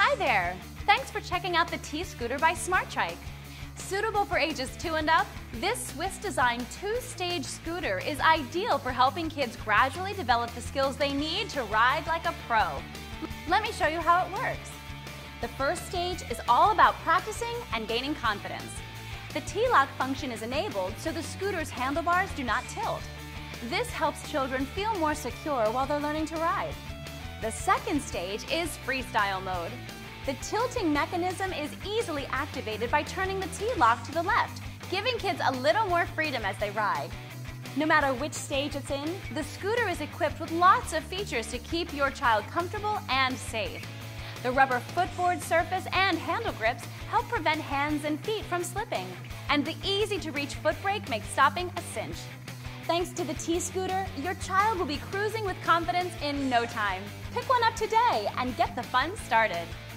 Hi there! Thanks for checking out the T-Scooter by SmartTrike. Suitable for ages 2 and up, this Swiss-designed 2-stage scooter is ideal for helping kids gradually develop the skills they need to ride like a pro. Let me show you how it works. The first stage is all about practicing and gaining confidence. The T-Lock function is enabled so the scooter's handlebars do not tilt. This helps children feel more secure while they're learning to ride. The second stage is freestyle mode. The tilting mechanism is easily activated by turning the T-Lock to the left, giving kids a little more freedom as they ride. No matter which stage it's in, the scooter is equipped with lots of features to keep your child comfortable and safe. The rubber footboard surface and handle grips help prevent hands and feet from slipping, and the easy-to-reach foot brake makes stopping a cinch. Thanks to the T-Scooter, your child will be cruising with confidence in no time. Pick one up today and get the fun started.